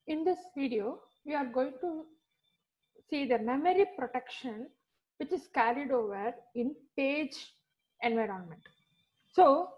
In this video, we are going to see the memory protection which is carried over in page environment. So,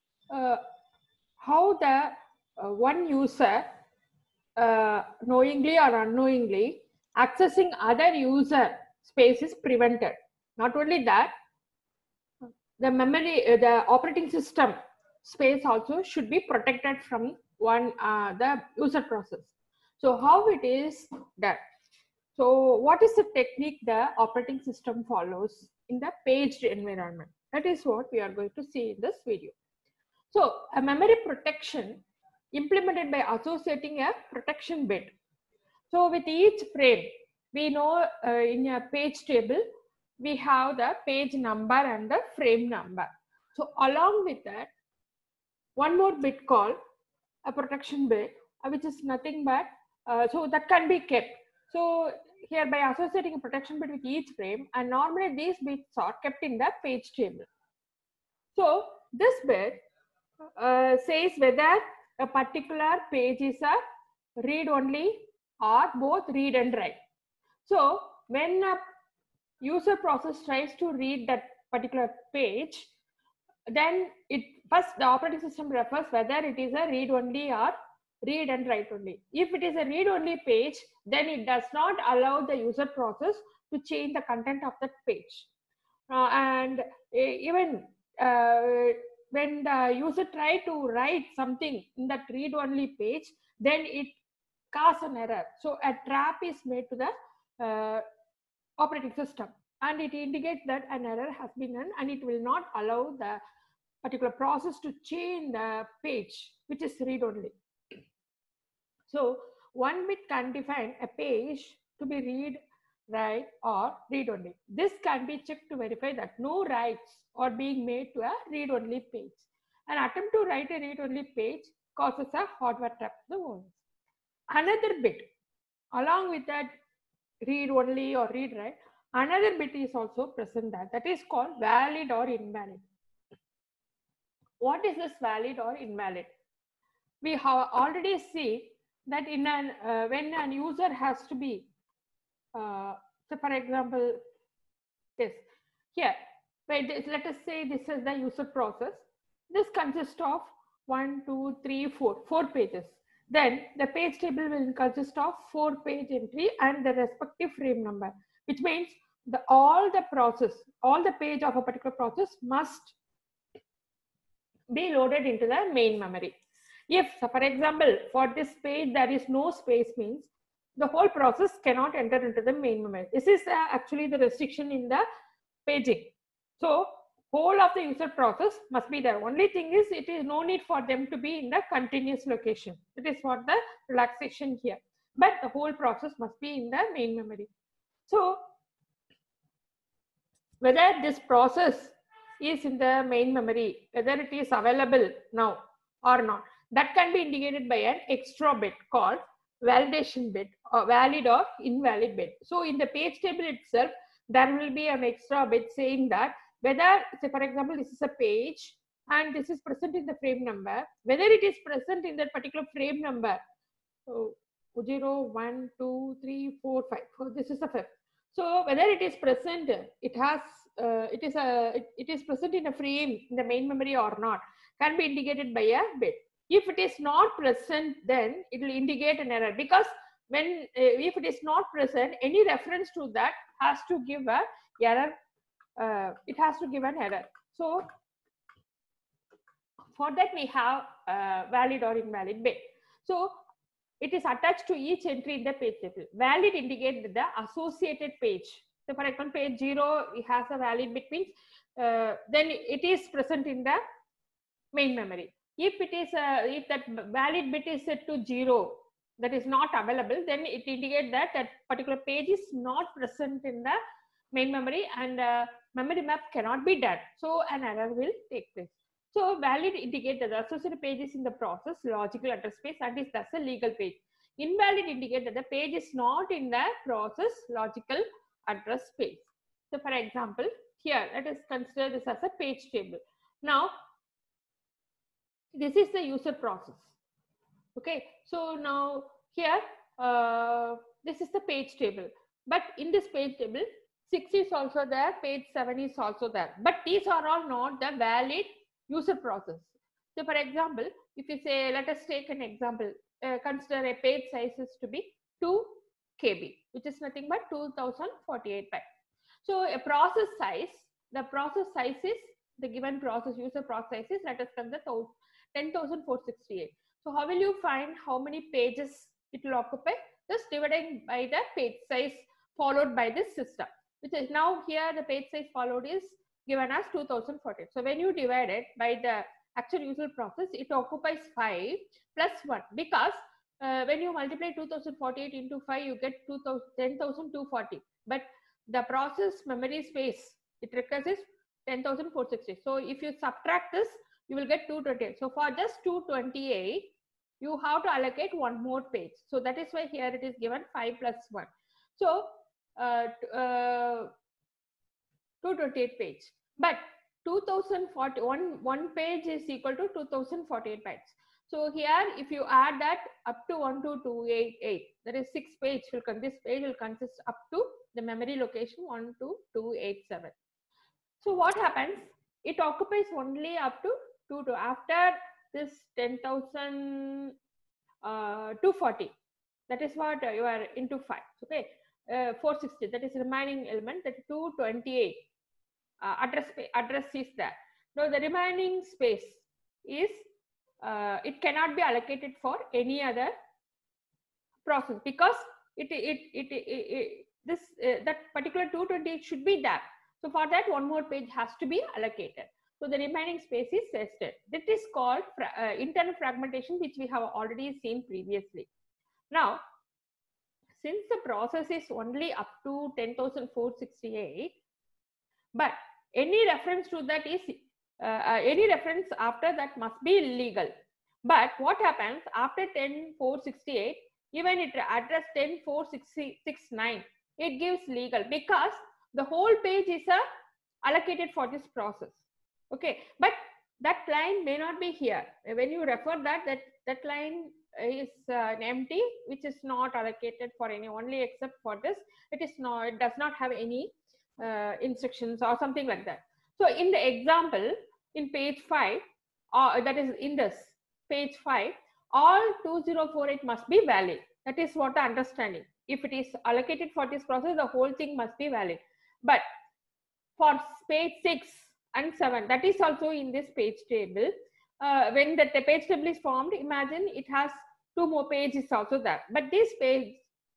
how the one user knowingly or unknowingly accessing other user space is prevented. Not only that, the memory, the operating system space also should be protected from the user process. So how it is done? So what is the technique the operating system follows in the paged environment? That is what we are going to see in this video. So a memory protection implemented by associating a protection bit. So with each frame, we know in a page table, we have the page number and the frame number. So along with that, one more bit called a protection bit, which is nothing but, so that can be kept. So here by associating a protection bit with each frame, and normally these bits are kept in the page table. So this bit says whether a particular page is a read only or both read and write. So when a user process tries to read that particular page, then it first the operating system refers whether it is a read only or read and write only. If it is a read only page, then it does not allow the user process to change the content of that page. And even when the user try to write something in that read only page, then it causes an error. So a trap is made to the operating system, and it indicates that an error has been done, and it will not allow the particular process to change the page which is read only. So one bit can define a page to be read, write or read only. This can be checked to verify that no writes are being made to a read only page. An attempt to write a read only page causes a hardware trap to the OS. Another bit along with that read only or read write, another bit is also present there, that is called valid or invalid. What is this valid or invalid? We have already seen that in an when an user has to be so for example this here, let us say this is the user process. This consists of 1 2 3 4 pages. Then the page table will consist of 4 page entry and the respective frame number, which means all the page of a particular process must be loaded into the main memory. If, so for example, for this page there is no space, means the whole process cannot enter into the main memory. This is actually the restriction in the paging. So whole of the user process must be there. Only thing is, it is no need for them to be in the continuous location. It is for the relaxation here, but the whole process must be in the main memory. So whether this process is in the main memory, whether it is available now or not, that can be indicated by an extra bit called validation bit or valid or invalid bit. So in the page table itself, there will be an extra bit saying that whether, say for example, this is a page and this is present in the frame number, whether it is present in that particular frame number, so 0 1 2 3 4 5, so this is the fifth. So whether it is present, it is present in a frame in the main memory or not, can be indicated by a bit. If it is not present, then it will indicate an error, because when if it is not present, any reference to that has to give a error. It has to give an error. So for that we have valid or invalid bit. So it is attached to each entry in the page table. Valid indicates the associated page. So for example, page 0 has a valid bit, means then it is present in the main memory. If it is if that valid bit is set to 0, that is not available, then it indicates that that particular page is not present in the main memory, and memory map cannot be done. So an error will take place. So valid indicates that the associated page is in the process logical address space and is thus a legal page. Invalid indicates that the page is not in the process logical address space. So for example, here let us consider this as a page table. Now this is the user process. Okay, so now here this is the page table. But in this page table, 6 is also there, page 7 is also there. But these are all not the valid user process. So for example, if you say, let us take an example, consider a page size is to be 2 KB, which is nothing but 2048 bytes. So a process size, the process size is the given process, user process is, let us consider 10,468. So how will you find how many pages it will occupy? Just dividing by the page size followed by this system, which is now here the page size followed is given as 2040. So when you divide it by the actual user process, it occupies 5 plus 1, because when you multiply 2048 into 5, you get 10,240. But the process memory space it requires is 10,460. So if you subtract this, you will get 228. So for just 228, you have to allocate one more page. So that is why here it is given 5 plus 1. So 228 page. But 2041 one page is equal to 2048 bytes. So here, if you add that up to 12288, that is 6 page will this page will consist up to the memory location 12287. So what happens? It occupies only up to 22. After this 10,240, that is what you are into 5. Okay, 460. That is remaining element. That 228 address is there. Now the remaining space is it cannot be allocated for any other process, because that particular 228 should be there. So for that, one more page has to be allocated. So the remaining space is tested. That is called internal fragmentation, which we have already seen previously. Now, since the process is only up to 10,468, but any reference to that is any reference after that must be illegal. But what happens after 10,468, even it address 10,469, it gives legal, because the whole page is allocated for this process. Okay, but that line may not be here. When you refer that line is empty, which is not allocated for any, only except for this. It is not. It does not have any instructions or something like that. So in the example in page 5, that is in this page 5, all 2048 must be valid. That is what the understanding. If it is allocated for this process, the whole thing must be valid. But for page 6 and 7, that is also in this page table. When the page table is formed, imagine it has 2 more pages also there. But this page,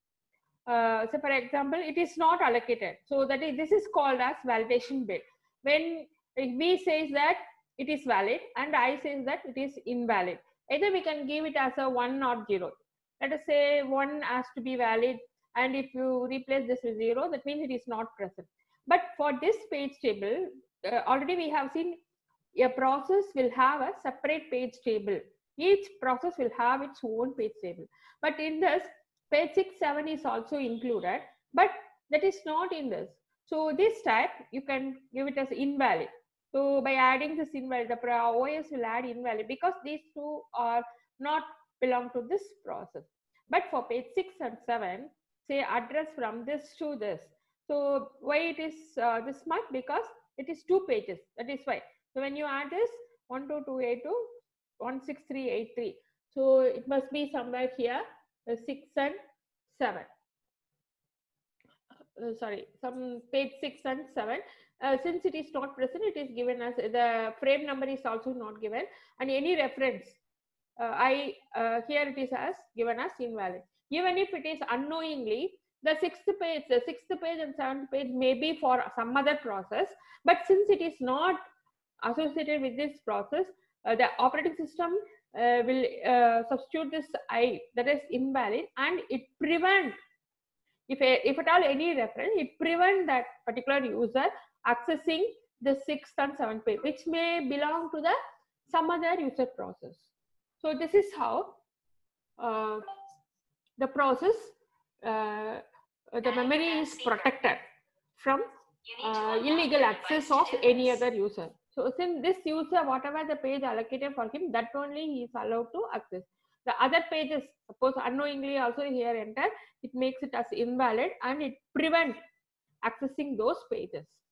so for example, it is not allocated. So that is, this is called as validation bit. When B says that it is valid and I says that it is invalid, either we can give it as a 1 or 0. Let us say 1 has to be valid, and if you replace this with 0, that means it is not present. But for this page table, already we have seen a process will have a separate page table. Each process will have its own page table. But in this, page 6, 7 is also included, but that is not in this. So this type, you can give it as invalid. So by adding this invalid, the OS will add invalid, because these two are not belong to this process. But for page 6 and 7, say address from this to this. So why it is this much? Because it is 2 pages. That is why. So when you add this 12282 16383, so it must be somewhere here 6 and 7. Sorry, some page 6 and 7. Since it is not present, it is given as the frame number is also not given, and any reference here it is as given as invalid. Even if it is unknowingly, the 6th page and 7th page may be for some other process, but since it is not associated with this process, the operating system will substitute this I, that is invalid, and it prevent, if at all any reference, it prevent that particular user accessing the 6th and 7th page, which may belong to the some other user process. So this is how the process, the memory is protected from illegal access of any other user. So since this user, whatever the page allocated for him, that only he is allowed to access. The other pages, suppose unknowingly also here enter, it makes it as invalid and it prevent accessing those pages.